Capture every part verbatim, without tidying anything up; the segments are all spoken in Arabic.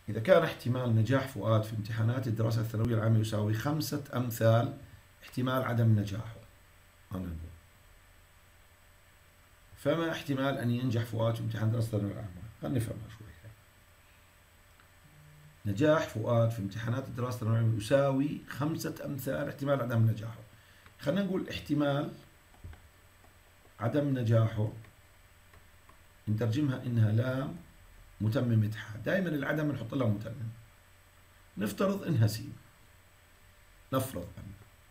إذا كان احتمال نجاح فؤاد في امتحانات الدراسة الثانوية العامة يساوي خمسة أمثال احتمال عدم نجاحه، فما احتمال أن ينجح فؤاد في امتحان الدراسة الثانوية العامة؟ خلينا نفهمها شوي. نجاح فؤاد في امتحانات الدراسة الثانوية العامة يساوي خمسة أمثال احتمال عدم نجاحه. خلينا نقول احتمال عدم نجاحه نترجمها إنها لام متممة ح، دائما العدم نحط لها متمم. نفترض إنها س، نفرض أن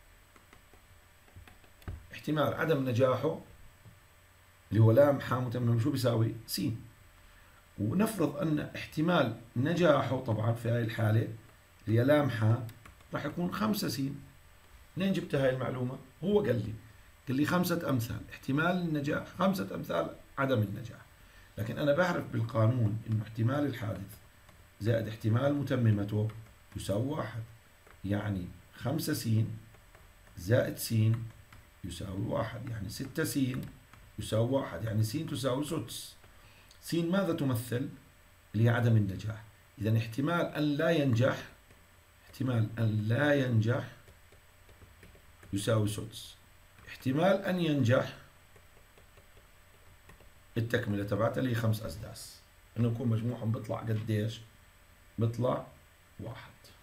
احتمال عدم نجاحه اللي هو لام ح متمم شو بيساوي؟ س. ونفرض أن احتمال نجاحه طبعا في هاي الحالة اللي هي لام ح راح يكون خمسة س. منين جبت هاي المعلومة؟ هو قال لي قال لي خمسة أمثال احتمال النجاح، خمسة أمثال عدم النجاح. لكن أنا بعرف بالقانون إنه احتمال الحادث زائد احتمال متممته يساوي واحد، يعني خمسة س زائد س يساوي واحد، يعني ستة س يساوي واحد، يعني س تساوي سدس. س ماذا تمثل؟ اللي هي عدم النجاح. إذا احتمال أن لا ينجح، احتمال أن لا ينجح يساوي سدس. احتمال أن ينجح التكملة تبعتها اللي هي خمس أسداس، إنه يكون مجموعهم بيطلع قديش؟ بيطلع واحد.